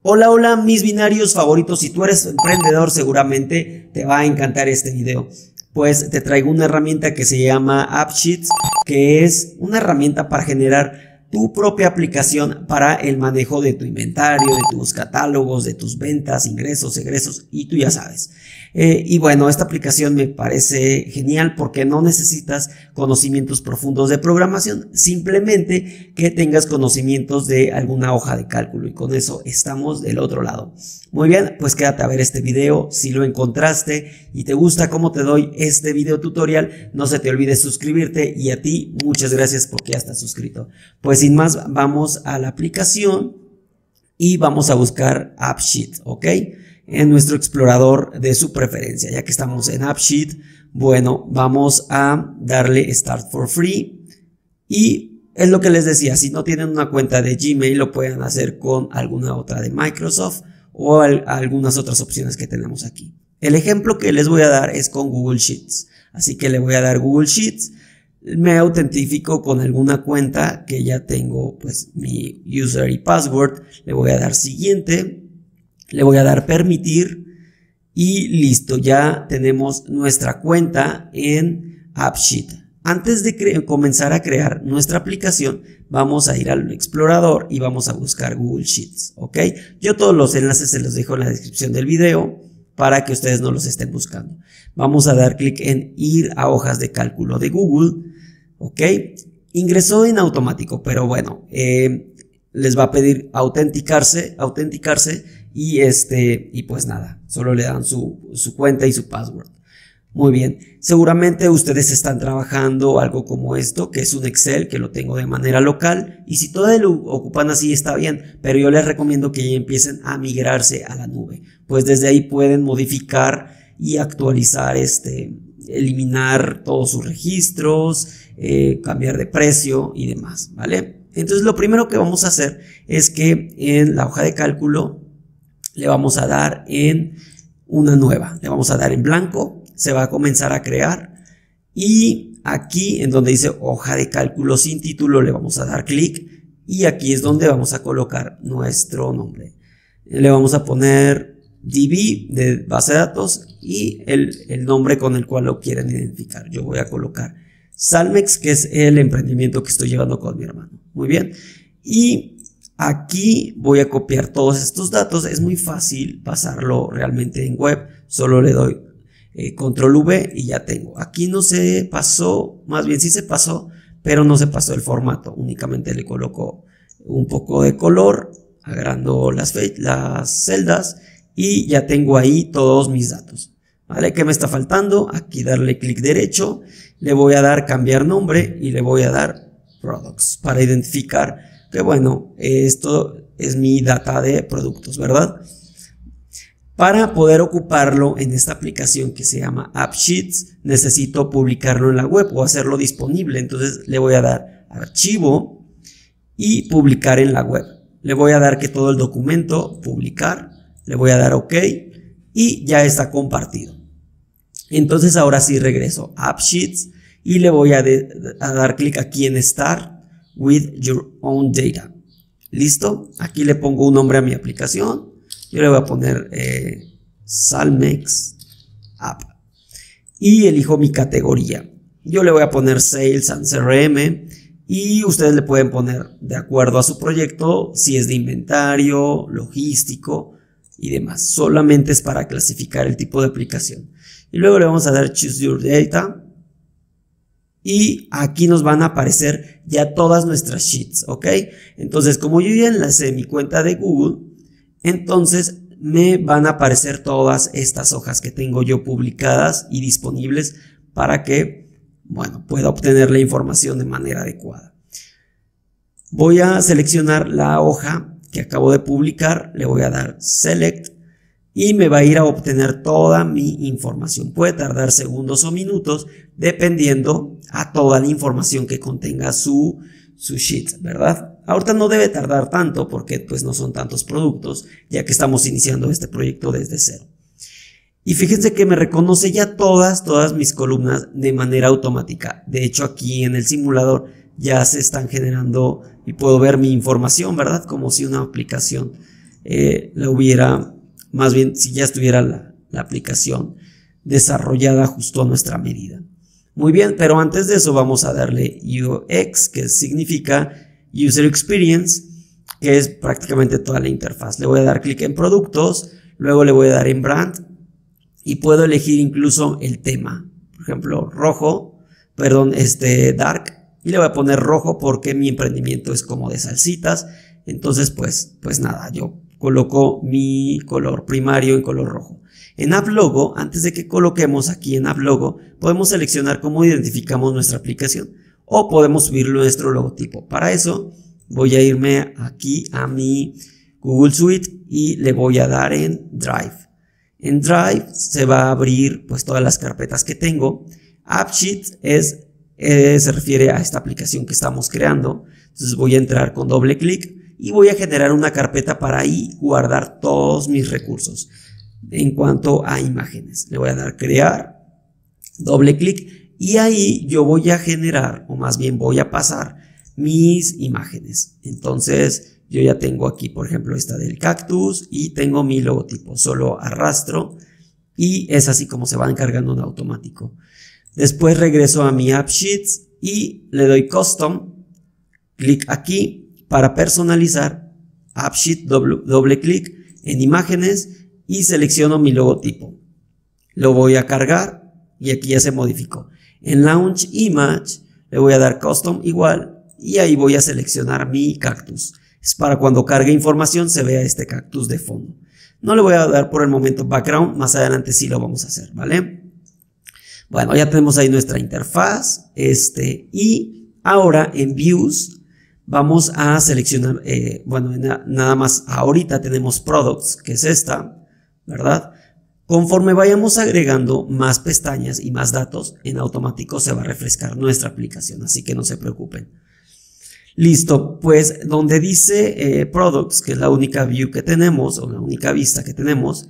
Hola, hola mis binarios favoritos, si tú eres emprendedor seguramente te va a encantar este video. Pues te traigo una herramienta que se llama AppSheets, que es una herramienta para generar tu propia aplicación para el manejo de tu inventario, de tus catálogos, de tus ventas, ingresos, egresos y tú ya sabes. Y bueno, esta aplicación me parece genial porque no necesitas conocimientos profundos de programación, simplemente que tengas conocimientos de alguna hoja de cálculo y con eso estamos del otro lado. Muy bien, pues quédate a ver este video. Si lo encontraste y te gusta cómo te doy este video tutorial, no se te olvide suscribirte y a ti muchas gracias porque ya estás suscrito. Pues sin más, vamos a la aplicación y vamos a buscar AppSheet, ¿ok? En nuestro explorador de su preferencia. Ya que estamos en AppSheet, bueno, vamos a darle Start for Free y es lo que les decía, si no tienen una cuenta de Gmail lo pueden hacer con alguna otra de Microsoft o algunas otras opciones que tenemos aquí. El ejemplo que les voy a dar es con Google Sheets, así que le voy a dar Google Sheets. Me autentifico con alguna cuenta que ya tengo, pues mi user y password, le voy a dar siguiente. Le voy a dar permitir y listo, ya tenemos nuestra cuenta en AppSheet. Antes de comenzar a crear nuestra aplicación, vamos a ir al explorador y vamos a buscar Google Sheets, ¿ok? Yo todos los enlaces se los dejo en la descripción del video para que ustedes no los estén buscando. Vamos a dar clic en ir a hojas de cálculo de Google, ¿ok? Ingresó en automático, pero bueno, les va a pedir autenticarse y pues nada, solo le dan su cuenta y su password. Muy bien, seguramente ustedes están trabajando algo como esto, que es un Excel, que lo tengo de manera local, y si todavía lo ocupan así está bien, pero yo les recomiendo que ya empiecen a migrarse a la nube, pues desde ahí pueden modificar y actualizar, eliminar todos sus registros, cambiar de precio y demás, ¿vale? Entonces lo primero que vamos a hacer es que en la hoja de cálculo le vamos a dar en una nueva, le vamos a dar en blanco, se va a comenzar a crear y aquí en donde dice hoja de cálculo sin título le vamos a dar clic y aquí es donde vamos a colocar nuestro nombre. Le vamos a poner DB de base de datos y el nombre con el cual lo quieren identificar. Yo voy a colocar Salmex, que es el emprendimiento que estoy llevando con mi hermano. Muy bien, y aquí voy a copiar todos estos datos. Es muy fácil pasarlo realmente en web, solo le doy control V y ya tengo. Aquí no se pasó, más bien sí se pasó, pero no se pasó el formato, únicamente le coloco un poco de color, agrando las celdas y ya tengo ahí todos mis datos. ¿Vale? ¿Qué me está faltando? Aquí darle clic derecho, le voy a dar cambiar nombre y le voy a dar products para identificar que bueno, esto es mi data de productos, ¿verdad? Para poder ocuparlo en esta aplicación que se llama AppSheets, necesito publicarlo en la web o hacerlo disponible. Entonces le voy a dar archivo y publicar en la web. Le voy a dar que todo el documento, publicar, le voy a dar OK y ya está compartido. Entonces ahora sí regreso a AppSheets y le voy a dar clic aquí en Start with your own data. ¿Listo? Aquí le pongo un nombre a mi aplicación. Yo le voy a poner Salmex App y elijo mi categoría. Yo le voy a poner Sales and CRM y ustedes le pueden poner de acuerdo a su proyecto si es de inventario, logístico y demás. Solamente es para clasificar el tipo de aplicación. Y luego le vamos a dar Choose Your Data. Y aquí nos van a aparecer ya todas nuestras sheets, ¿ok? Entonces, como yo ya enlacé mi cuenta de Google, entonces me van a aparecer todas estas hojas que tengo yo publicadas y disponibles para que, bueno, pueda obtener la información de manera adecuada. Voy a seleccionar la hoja que acabo de publicar, le voy a dar Select y me va a ir a obtener toda mi información. Puede tardar segundos o minutos dependiendo a toda la información que contenga su sheet, ¿verdad? Ahorita no debe tardar tanto porque pues no son tantos productos, ya que estamos iniciando este proyecto desde cero. Y fíjense que me reconoce ya todas mis columnas de manera automática. De hecho, aquí en el simulador ya se están generando y puedo ver mi información, ¿verdad? Como si una aplicación la hubiera, más bien si ya estuviera la aplicación desarrollada justo a nuestra medida. Muy bien, pero antes de eso vamos a darle UX, que significa User Experience, que es prácticamente toda la interfaz. Le voy a dar clic en productos, luego le voy a dar en brand y puedo elegir incluso el tema. Por ejemplo, dark, y le voy a poner rojo porque mi emprendimiento es como de salsitas. Entonces pues nada, yo coloco mi color primario en color rojo. En App Logo, antes de que coloquemos aquí en App Logo, podemos seleccionar cómo identificamos nuestra aplicación o podemos subir nuestro logotipo. Para eso voy a irme aquí a mi Google Suite y le voy a dar en Drive. En Drive se va a abrir pues todas las carpetas que tengo. AppSheet se refiere a esta aplicación que estamos creando. Entonces voy a entrar con doble clic y voy a generar una carpeta para ahí guardar todos mis recursos. En cuanto a imágenes, le voy a dar crear, doble clic y ahí yo voy a generar, o más bien voy a pasar mis imágenes. Entonces yo ya tengo aquí, por ejemplo, esta del cactus y tengo mi logotipo. Solo arrastro y es así como se van cargando en automático. Después regreso a mi AppSheets y le doy Custom, clic aquí para personalizar, AppSheet, doble clic en imágenes y selecciono mi logotipo. Lo voy a cargar y aquí ya se modificó. En Launch Image le voy a dar Custom igual y ahí voy a seleccionar mi cactus. Es para cuando cargue información se vea este cactus de fondo. No le voy a dar por el momento background, más adelante sí lo vamos a hacer, ¿vale? Bueno, ya tenemos ahí nuestra interfaz, y ahora en Views vamos a seleccionar, nada más ahorita tenemos Products, que es esta, ¿verdad? Conforme vayamos agregando más pestañas y más datos, en automático se va a refrescar nuestra aplicación, así que no se preocupen. Listo, pues donde dice Products, que es la única view que tenemos, o la única vista que tenemos,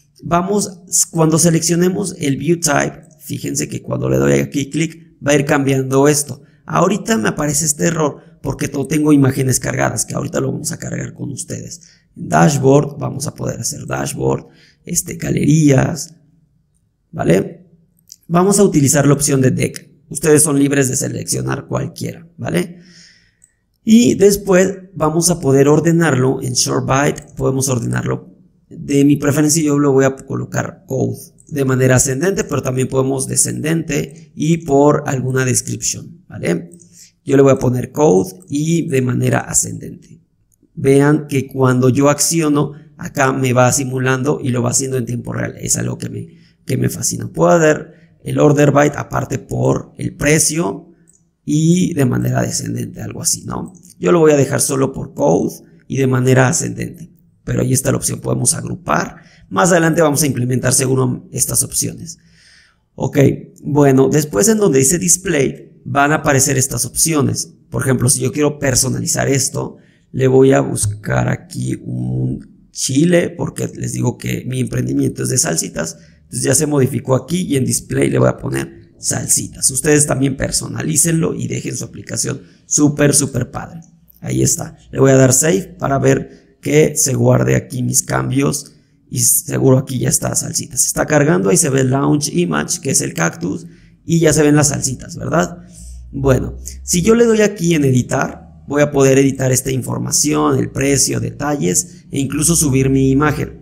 cuando seleccionemos el View Type, fíjense que cuando le doy aquí clic, va a ir cambiando esto. Ahorita me aparece este error porque no tengo imágenes cargadas, que ahorita lo vamos a cargar con ustedes. En Dashboard, vamos a poder hacer Dashboard, galerías, ¿vale? Vamos a utilizar la opción de Deck. Ustedes son libres de seleccionar cualquiera, ¿vale? Y después vamos a poder ordenarlo en Short Byte, podemos ordenarlo. De mi preferencia yo lo voy a colocar Code de manera ascendente, pero también podemos descendente y por alguna descripción, ¿vale? Yo le voy a poner Code y de manera ascendente. Vean que cuando yo acciono, acá me va simulando y lo va haciendo en tiempo real. Es algo que me fascina. Puedo dar el order byte aparte por el precio y de manera descendente, algo así, ¿no? Yo lo voy a dejar solo por Code y de manera ascendente. Pero ahí está la opción, podemos agrupar. Más adelante vamos a implementar seguro estas opciones. Ok, bueno, después en donde dice Display van a aparecer estas opciones. Por ejemplo, si yo quiero personalizar esto, le voy a buscar aquí un chile, porque les digo que mi emprendimiento es de salsitas. Entonces ya se modificó aquí y en Display le voy a poner salsitas. Ustedes también personalícenlo y dejen su aplicación súper padre. Ahí está. Le voy a dar Save para ver que se guarde aquí mis cambios y seguro aquí ya está salsitas. Se está cargando, ahí se ve el Launch Image, que es el cactus, y ya se ven las salsitas, ¿verdad? Bueno, si yo le doy aquí en editar, voy a poder editar esta información, el precio, detalles e incluso subir mi imagen.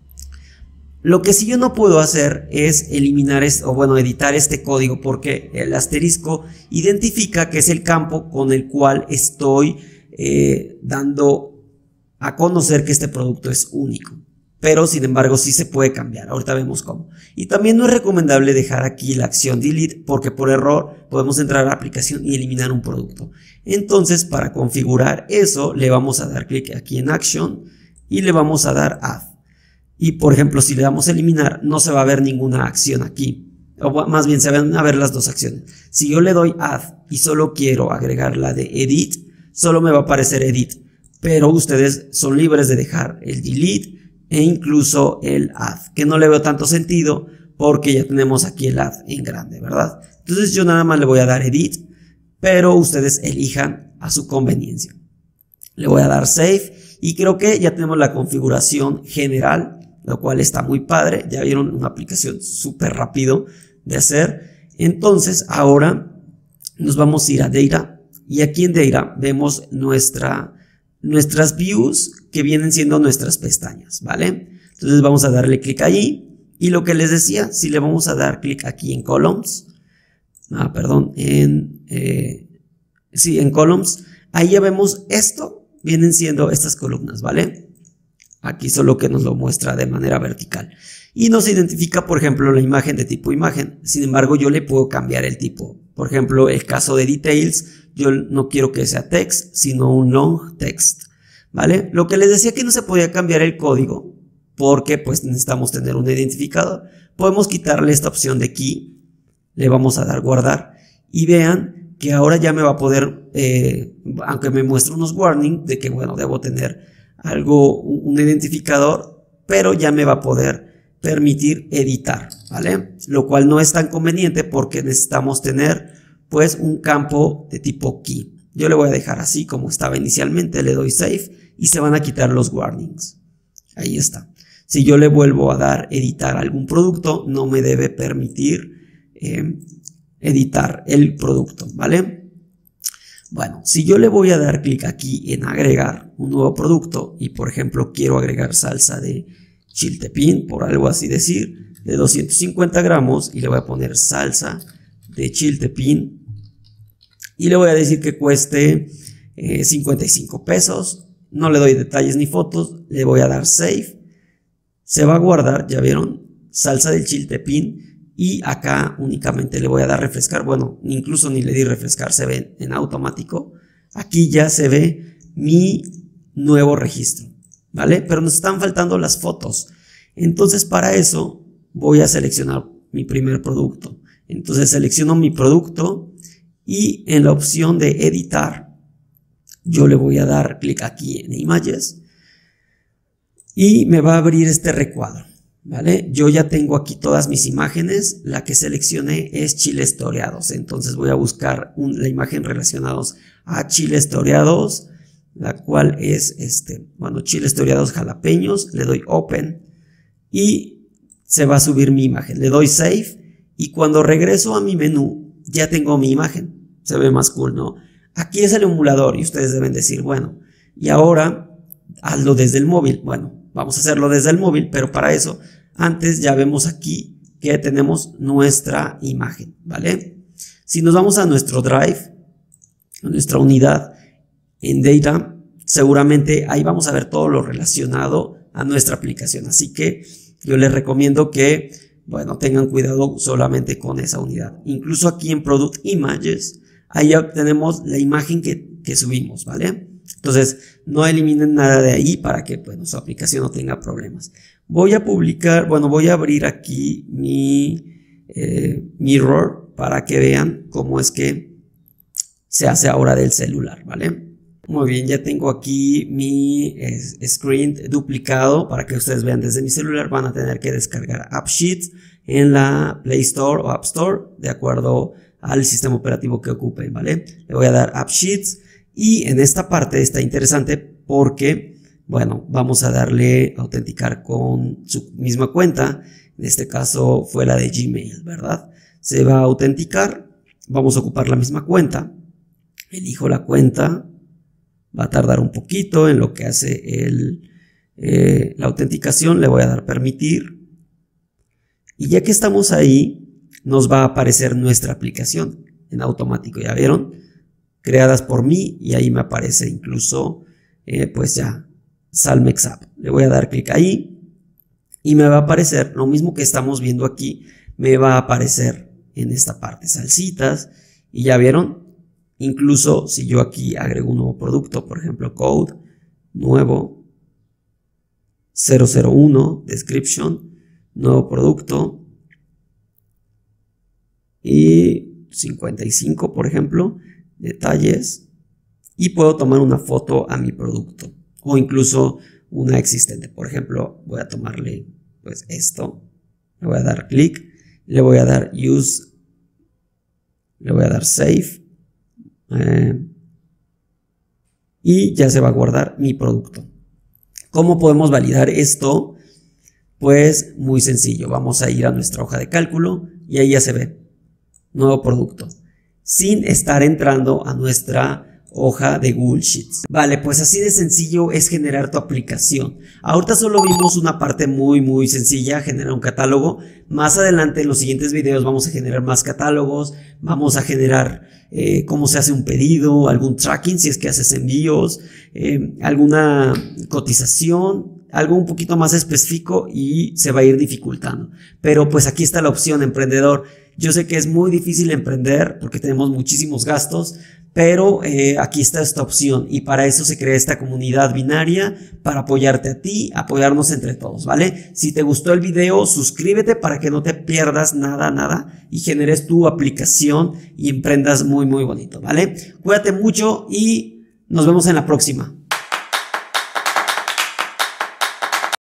Lo que sí yo no puedo hacer es eliminar editar este código, porque el asterisco identifica que es el campo con el cual estoy dando a conocer que este producto es único. Pero sin embargo sí se puede cambiar, ahorita vemos cómo. Y también no es recomendable dejar aquí la acción delete, porque por error podemos entrar a la aplicación y eliminar un producto. Entonces, para configurar eso, le vamos a dar clic aquí en Action y le vamos a dar Add. Y por ejemplo, si le damos a eliminar, no se va a ver ninguna acción aquí, o más bien se van a ver las dos acciones. Si yo le doy Add y solo quiero agregar la de Edit, solo me va a aparecer Edit, pero ustedes son libres de dejar el Delete e incluso el Add, que no le veo tanto sentido porque ya tenemos aquí el Add en grande, ¿verdad? Entonces yo nada más le voy a dar Edit, pero ustedes elijan a su conveniencia. Le voy a dar Save Y creo que ya tenemos la configuración general, lo cual está muy padre. Ya vieron, una aplicación súper rápido de hacer. Entonces ahora nos vamos a ir a Data, y aquí en Data vemos nuestras views, que vienen siendo nuestras pestañas, ¿vale? Entonces vamos a darle clic allí, y lo que les decía, si le vamos a dar clic aquí en Columns, en Columns, ahí ya vemos esto, vienen siendo estas columnas, ¿vale? Aquí solo que nos lo muestra de manera vertical. Y nos identifica, por ejemplo, la imagen de tipo imagen. Sin embargo, yo le puedo cambiar el tipo. Por ejemplo, el caso de details, yo no quiero que sea text, sino un long text, ¿vale? Lo que les decía que no se podía cambiar el código, porque pues necesitamos tener un identificador. Podemos quitarle esta opción de key, le vamos a dar guardar, y vean que ahora ya me va a poder, aunque me muestre unos warnings de que bueno, debo tener un identificador, pero ya me va a poder permitir editar, ¿vale? Lo cual no es tan conveniente porque necesitamos tener pues un campo de tipo key. Yo le voy a dejar así como estaba inicialmente, le doy save y se van a quitar los warnings. Ahí está. Si yo le vuelvo a dar editar algún producto, no me debe permitir editar el producto, ¿vale? Bueno, si yo le voy a dar clic aquí en agregar un nuevo producto y por ejemplo quiero agregar salsa de chiltepín, por algo así decir, de 250 gramos, y le voy a poner salsa de chiltepín y le voy a decir que cueste 55 pesos, no le doy detalles ni fotos, le voy a dar save, se va a guardar, ya vieron, salsa del chiltepín, y acá únicamente le voy a dar refrescar, bueno, incluso ni le di refrescar, se ve en automático, aquí ya se ve mi nuevo registro, ¿vale? Pero nos están faltando las fotos, entonces para eso voy a seleccionar mi primer producto, entonces selecciono mi producto y en la opción de editar, yo le voy a dar clic aquí en images y me va a abrir este recuadro, ¿vale? Yo ya tengo aquí todas mis imágenes, la que seleccioné es chiles toreados, entonces voy a buscar la imagen relacionados a chiles toreados, la cual es chiles toreados jalapeños, le doy open y se va a subir mi imagen, le doy save y cuando regreso a mi menú ya tengo mi imagen, se ve más cool, ¿no? Aquí es el emulador y ustedes deben decir, bueno, y ahora hazlo desde el móvil. Bueno, vamos a hacerlo desde el móvil, pero para eso antes ya vemos aquí que tenemos nuestra imagen, ¿vale? Si nos vamos a nuestro drive, a nuestra unidad en Data, seguramente ahí vamos a ver todo lo relacionado a nuestra aplicación. Así que yo les recomiendo que, bueno, tengan cuidado solamente con esa unidad. Incluso aquí en Product Images, ahí ya tenemos la imagen que subimos, ¿vale? Entonces, no eliminen nada de ahí para que, bueno, su aplicación no tenga problemas. Voy a voy a abrir aquí mi mirror para que vean cómo es que se hace ahora del celular, ¿vale? Muy bien, ya tengo aquí mi screen duplicado para que ustedes vean desde mi celular. Van a tener que descargar AppSheets en la Play Store o App Store, de acuerdo al sistema operativo que ocupen, ¿vale? Le voy a dar AppSheets y en esta parte está interesante porque, bueno, vamos a darle a autenticar con su misma cuenta. En este caso fue la de Gmail, ¿verdad? Se va a autenticar, vamos a ocupar la misma cuenta, elijo la cuenta, va a tardar un poquito en lo que hace la autenticación, le voy a dar permitir y ya que estamos ahí nos va a aparecer nuestra aplicación en automático, ¿ya vieron? Creadas por mí y ahí me aparece incluso pues ya Salmex App. Le voy a dar clic ahí y me va a aparecer lo mismo que estamos viendo aquí, me va a aparecer en esta parte salsitas y ya vieron. Incluso si yo aquí agrego un nuevo producto, por ejemplo code nuevo 001 description, nuevo producto y 55 por ejemplo, detalles, y puedo tomar una foto a mi producto o incluso una existente. Por ejemplo, voy a tomarle pues esto, le voy a dar clic, le voy a dar use, le voy a dar save y ya se va a guardar mi producto, ¿Cómo podemos validar esto? Pues muy sencillo, vamos a ir a nuestra hoja de cálculo y ahí ya se ve, nuevo producto, sin estar entrando a nuestra hoja de Google Sheets. Vale, pues así de sencillo es generar tu aplicación. Ahorita solo vimos una parte muy sencilla, generar un catálogo. Más adelante en los siguientes videos vamos a generar más catálogos, vamos a generar cómo se hace un pedido, algún tracking si es que haces envíos, alguna cotización, algo un poquito más específico y se va a ir dificultando. Pero pues aquí está la opción, emprendedor. Yo sé que es muy difícil emprender porque tenemos muchísimos gastos, pero aquí está esta opción y para eso se crea esta comunidad binaria, para apoyarte a ti, apoyarnos entre todos, ¿vale? Si te gustó el video, suscríbete para que no te pierdas nada y generes tu aplicación y emprendas muy bonito, ¿vale? Cuídate mucho y nos vemos en la próxima.